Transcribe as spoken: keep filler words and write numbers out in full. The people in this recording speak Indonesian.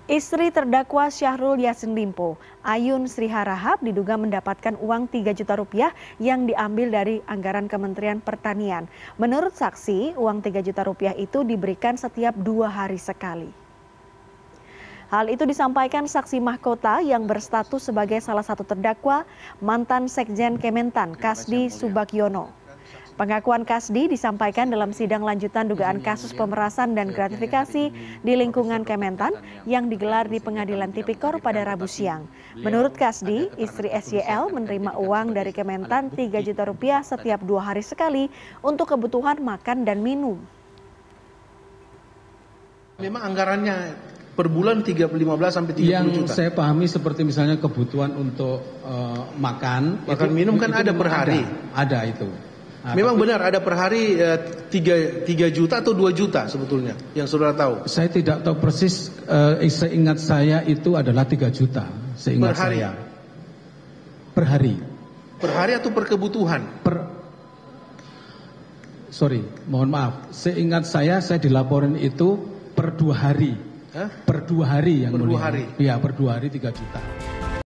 Istri terdakwa Syahrul Yassin Limpo, Ayun Sri Harahap, diduga mendapatkan uang tiga juta rupiah yang diambil dari anggaran Kementerian Pertanian. Menurut saksi, uang tiga juta rupiah itu diberikan setiap dua hari sekali. Hal itu disampaikan saksi mahkota yang berstatus sebagai salah satu terdakwa, mantan Sekjen Kementan, Kasdi Subagiono. Pengakuan Kasdi disampaikan dalam sidang lanjutan dugaan kasus pemerasan dan gratifikasi di lingkungan Kementan yang digelar di Pengadilan Tipikor pada Rabu siang. Menurut Kasdi, istri S Y L menerima uang dari Kementan tiga juta rupiah setiap dua hari sekali untuk kebutuhan makan dan minum. Memang anggarannya per bulan lima belas sampai tiga puluh juta. Yang saya pahami seperti misalnya kebutuhan untuk uh, makan, makan itu, minum kan itu ada per hari. Ada, ada itu. Nah, memang tapi, benar ada per hari tiga juta atau dua juta sebetulnya yang saudara tahu. Saya tidak tahu persis, uh, seingat saya itu adalah tiga juta. Seingat per hari. Saya. Per hari. Per hari atau per kebutuhan? Per Sorry, mohon maaf. Seingat saya saya dilaporin itu per dua hari. Hah? Per dua hari yang per mulia. dua hari. Iya, per dua hari tiga juta.